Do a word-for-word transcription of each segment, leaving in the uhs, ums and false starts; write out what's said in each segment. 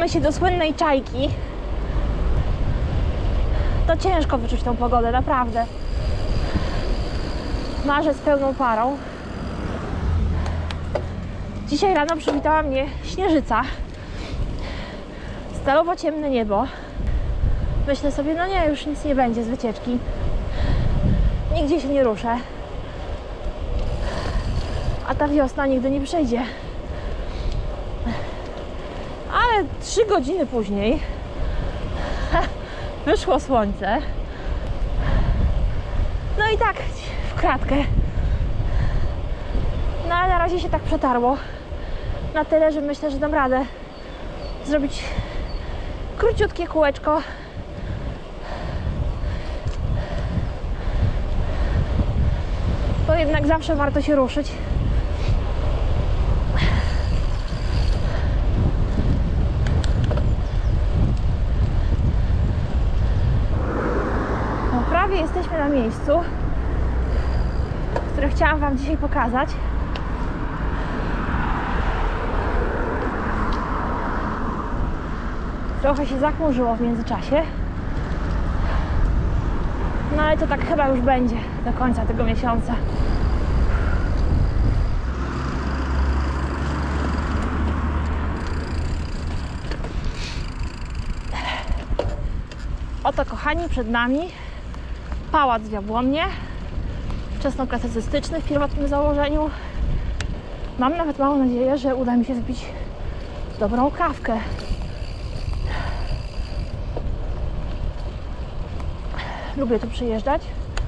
zbliżamy się do słynnej Czajki. To ciężko wyczuć tą pogodę, naprawdę. Marzec pełną parą. Dzisiaj rano przywitała mnie śnieżyca. Stalowo ciemne niebo. Myślę sobie, no nie, już nic nie będzie z wycieczki. Nigdzie się nie ruszę. A ta wiosna nigdy nie przyjdzie. Ale trzy godziny później wyszło słońce. No i tak w kratkę. No ale na razie się tak przetarło. Na tyle, że myślę, że dam radę zrobić króciutkie kółeczko. Bo jednak zawsze warto się ruszyć. No, prawie jesteśmy na miejscu, które chciałam Wam dzisiaj pokazać. Trochę się zachmurzyło w międzyczasie. No ale to tak chyba już będzie do końca tego miesiąca. Oto, kochani, przed nami pałac w Jabłonnie, wczesnoklasycystyczny w pierwotnym założeniu. Mam nawet małą nadzieję, że uda mi się wypić dobrą kawkę. Lubię tu przyjeżdżać.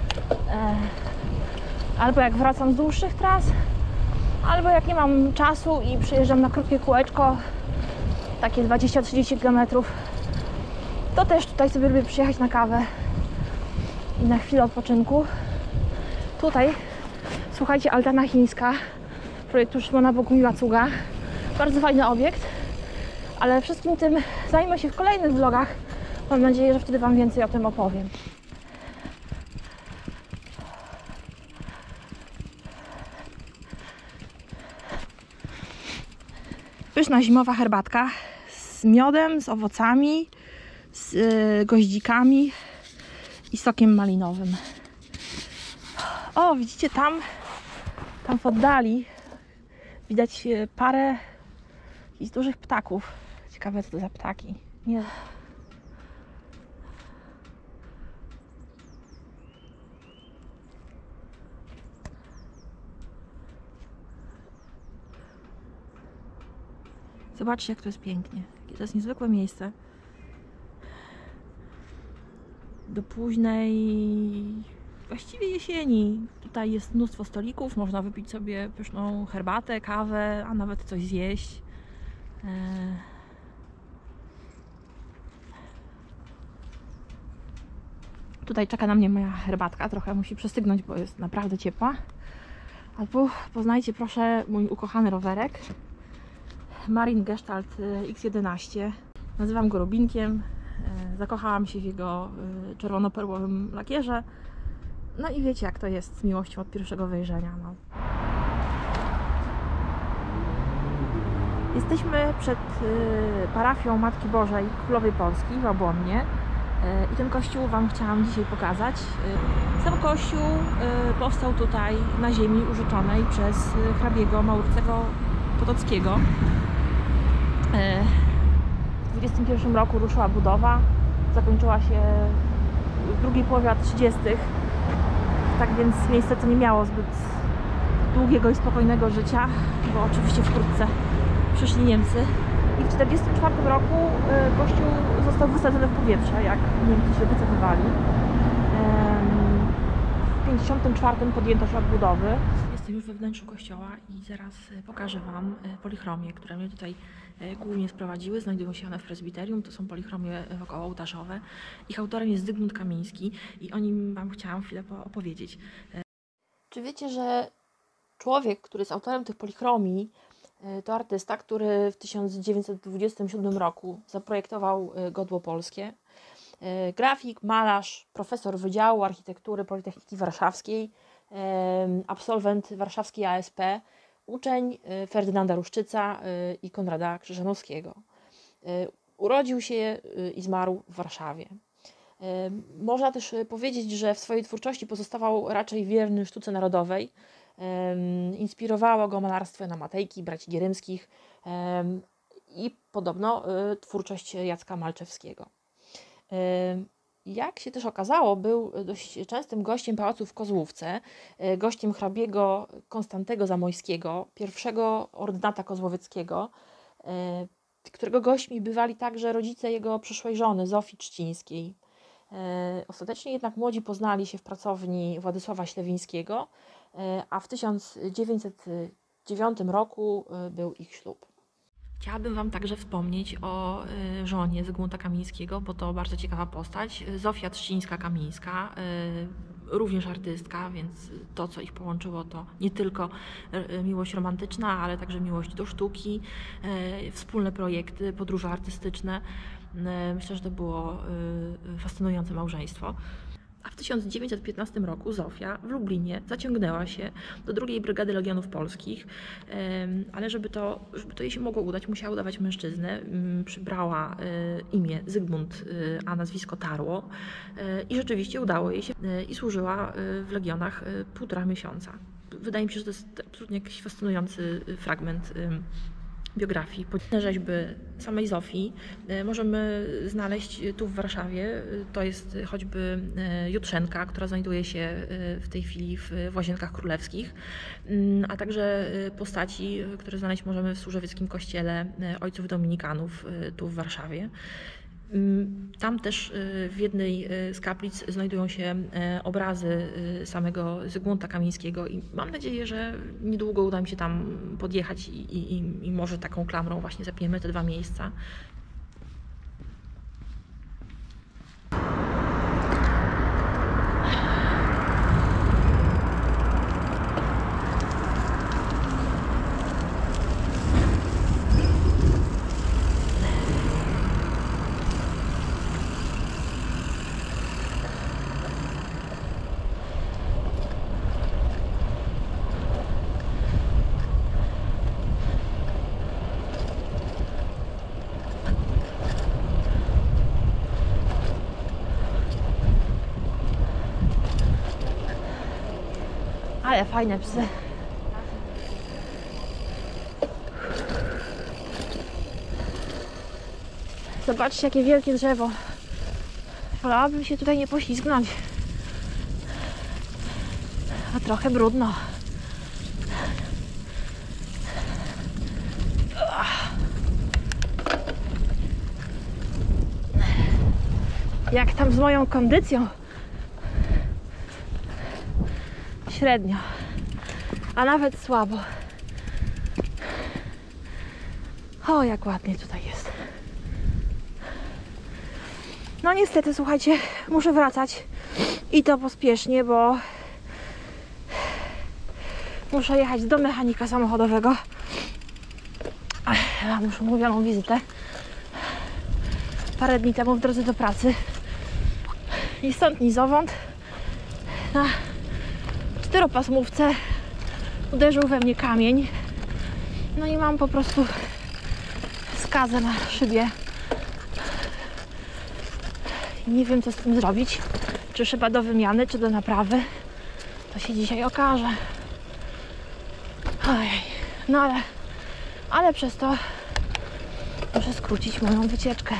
Albo jak wracam z dłuższych tras, albo jak nie mam czasu i przyjeżdżam na krótkie kółeczko, takie dwadzieścia trzydzieści kilometrów, to też tutaj sobie lubię przyjechać na kawę i na chwilę odpoczynku. Tutaj, słuchajcie, altana chińska projektu Szymona Bogumiła-Cuga. Bardzo fajny obiekt, ale wszystkim tym zajmę się w kolejnych vlogach. Mam nadzieję, że wtedy Wam więcej o tym opowiem. Pyszna zimowa herbatka z miodem, z owocami, z yy, goździkami i sokiem malinowym. O, widzicie tam, tam w oddali widać parę jakichś dużych ptaków. Ciekawe, co to za ptaki. Nie. Zobaczcie, jak to jest pięknie. Jakie to jest niezwykłe miejsce. Do późnej, właściwie jesieni. Tutaj jest mnóstwo stolików, można wypić sobie pyszną herbatę, kawę, a nawet coś zjeść. Tutaj czeka na mnie moja herbatka, trochę musi przestygnąć, bo jest naprawdę ciepła. Albo poznajcie proszę mój ukochany rowerek Marin Gestalt X jedenaście. Nazywam go Robinkiem. Zakochałam się w jego czerwono-perłowym lakierze. No i wiecie, jak to jest z miłością od pierwszego wejrzenia. No. Jesteśmy przed parafią Matki Bożej Królowej Polski w Jabłonnie. I ten kościół Wam chciałam dzisiaj pokazać. Sam kościół powstał tutaj na ziemi użyczonej przez hrabiego Maurycego Potockiego. W dwudziestym pierwszym roku ruszyła budowa, zakończyła się w drugiej połowie lat trzydziestych. Tak więc miejsce to nie miało zbyt długiego i spokojnego życia, bo oczywiście wkrótce przyszli Niemcy. I w tysiąc dziewięćset czterdziestym czwartym roku kościół został wysadzony w powietrze, jak Niemcy się wycofywali. W tysiąc dziewięćset pięćdziesiątym czwartym podjęto się odbudowy. Jestem już we wnętrzu kościoła i zaraz pokażę Wam polichromię, które mnie tutaj głównie sprowadziły. Znajdują się one w prezbiterium, to są polichromie okołołtarzowe. Ich autorem jest Zygmunt Kamiński i o nim Wam chciałam chwilę opowiedzieć. Czy wiecie, że człowiek, który jest autorem tych polichromii, to artysta, który w tysiąc dziewięćset dwudziestym siódmym roku zaprojektował godło polskie. Grafik, malarz, profesor Wydziału Architektury Politechniki Warszawskiej, absolwent warszawskiej A S P, uczeń Ferdynanda Ruszczyca i Konrada Krzyżanowskiego. Urodził się i zmarł w Warszawie. Można też powiedzieć, że w swojej twórczości pozostawał raczej wierny sztuce narodowej. Inspirowało go malarstwo Jana Matejki, braci Gierymskich i podobno twórczość Jacka Malczewskiego. Jak się też okazało, był dość częstym gościem pałacu w Kozłówce, gościem hrabiego Konstantego Zamojskiego, pierwszego ordynata kozłowieckiego, którego gośćmi bywali także rodzice jego przyszłej żony, Zofii Trzcińskiej. Ostatecznie jednak młodzi poznali się w pracowni Władysława Ślewińskiego, a w tysiąc dziewięćset dziewiątym roku był ich ślub. Chciałabym Wam także wspomnieć o żonie Zygmunta Kamińskiego, bo to bardzo ciekawa postać. Zofia Trzcińska-Kamińska, również artystka, więc to, co ich połączyło, to nie tylko miłość romantyczna, ale także miłość do sztuki, wspólne projekty, podróże artystyczne. Myślę, że to było fascynujące małżeństwo. A w tysiąc dziewięćset piętnastym roku Zofia w Lublinie zaciągnęła się do drugiej Brygady Legionów Polskich, ale żeby to, żeby to jej się mogło udać, musiała udawać mężczyznę. Przybrała imię Zygmunt, a nazwisko Tarło i rzeczywiście udało jej się i służyła w Legionach półtora miesiąca. Wydaje mi się, że to jest absolutnie jakiś fascynujący fragment biografii. Rzeźby samej Zofii możemy znaleźć tu w Warszawie. To jest choćby Jutrzenka, która znajduje się w tej chwili w Łazienkach Królewskich, a także postaci, które znaleźć możemy w Służewieckim kościele ojców dominikanów tu w Warszawie. Tam też w jednej z kaplic znajdują się obrazy samego Zygmunta Kamińskiego i mam nadzieję, że niedługo uda mi się tam podjechać i, i, i może taką klamrą właśnie zapniemy te dwa miejsca. Ale fajne psy. Zobaczcie, jakie wielkie drzewo. Wolałabym się tutaj nie poślizgnąć. A trochę brudno. Jak tam z moją kondycją? Średnio, a nawet słabo. O, jak ładnie tutaj jest. No niestety, słuchajcie, muszę wracać i to pospiesznie, bo muszę jechać do mechanika samochodowego. Mam już umówioną wizytę parę dni temu w drodze do pracy. Ni stąd, ni zowąd. Na czteropasmówce uderzył we mnie kamień. No i mam po prostu skazę na szybie. Nie wiem, co z tym zrobić. Czy szyba do wymiany, czy do naprawy. To się dzisiaj okaże. Ojej. No ale, ale przez to muszę skrócić moją wycieczkę.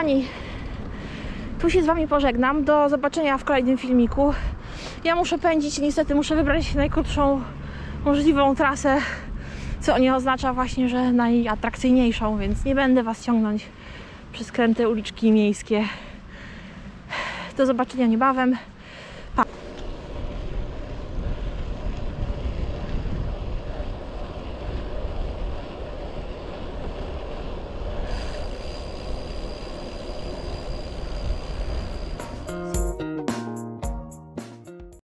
kochani, tu się z wami pożegnam. Do zobaczenia w kolejnym filmiku. Ja muszę pędzić, niestety muszę wybrać najkrótszą możliwą trasę, co nie oznacza właśnie, że najatrakcyjniejszą, więc nie będę was ciągnąć przez kręte uliczki miejskie. Do zobaczenia niebawem. Pa!